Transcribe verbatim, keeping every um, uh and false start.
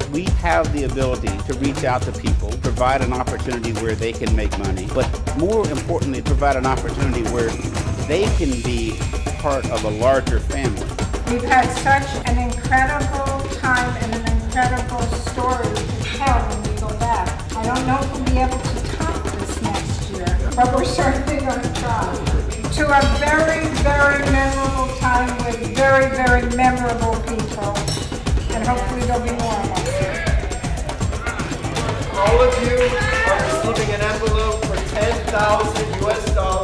We have the ability to reach out to people, provide an opportunity where they can make money, but more importantly, provide an opportunity where they can be part of a larger family. We've had such an incredible time and an incredible story to tell when we go back. I don't know if we'll be able to top this next year, but we're certainly going to try. To a very, very memorable time with very, very memorable people, and hopefully there'll be more of us. All of you are receiving an envelope for ten thousand U S dollars.